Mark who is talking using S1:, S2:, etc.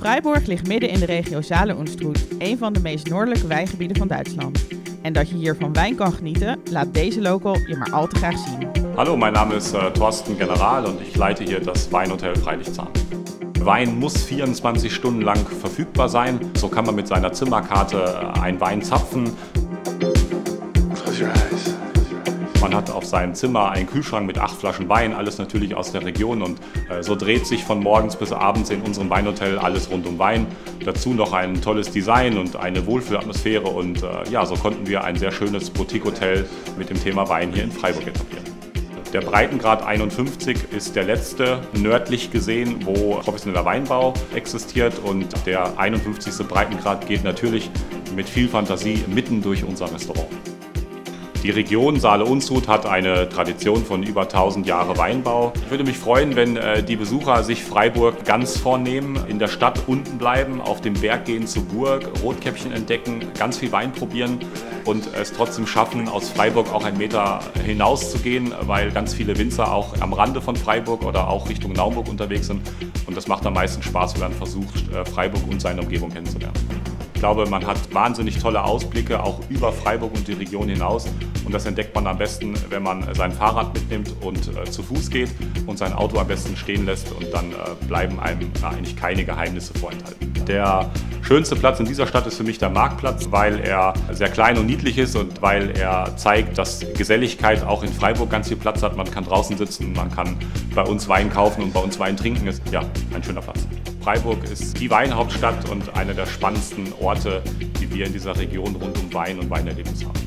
S1: Freiburg ligt midden in de regio Saale-Unstrut, een van de meest noordelijke wijngebieden van Duitsland. En dat je hier van wijn kan genieten, laat deze local je maar al te graag zien.
S2: Hallo, mein Name ist Thorsten General und ich leite hier das Weinhotel Freilichtzahn. Wein muss 24 Stunden lang verfügbar sein. So kann man mit seiner Zimmerkarte einen Wein zapfen.
S3: Close your eyes.
S2: Man hat auf seinem Zimmer einen Kühlschrank mit 8 Flaschen Wein, alles natürlich aus der Region, und so dreht sich von morgens bis abends in unserem Weinhotel alles rund um Wein. Dazu noch ein tolles Design und eine Wohlfühlatmosphäre, und ja, so konnten wir ein sehr schönes Boutique-Hotel mit dem Thema Wein hier in Freiburg etablieren. Der Breitengrad 51 ist der letzte nördlich gesehen, wo professioneller Weinbau existiert, und der 51. Breitengrad geht natürlich mit viel Fantasie mitten durch unser Restaurant. Die Region Saale-Unstrut hat eine Tradition von über 1000 Jahren Weinbau. Ich würde mich freuen, wenn die Besucher sich Freiburg ganz vornehmen, in der Stadt unten bleiben, auf den Berg gehen zur Burg, Rotkäppchen entdecken, ganz viel Wein probieren und es trotzdem schaffen, aus Freiburg auch einen Meter hinaus zu gehen, weil ganz viele Winzer auch am Rande von Freiburg oder auch Richtung Naumburg unterwegs sind. Und das macht am meisten Spaß, wenn man versucht, Freiburg und seine Umgebung kennenzulernen. Ich glaube, man hat wahnsinnig tolle Ausblicke, auch über Freiburg und die Region hinaus. Und das entdeckt man am besten, wenn man sein Fahrrad mitnimmt und zu Fuß geht und sein Auto am besten stehen lässt, und dann bleiben einem eigentlich keine Geheimnisse vorenthalten. Der schönste Platz in dieser Stadt ist für mich der Marktplatz, weil er sehr klein und niedlich ist und weil er zeigt, dass Geselligkeit auch in Freiburg ganz viel Platz hat. Man kann draußen sitzen, man kann bei uns Wein kaufen und bei uns Wein trinken. Ist ja ein schöner Platz. Freiburg ist die Weinhauptstadt und einer der spannendsten Orte, die wir in dieser Region rund um Wein und Weinerlebnis haben.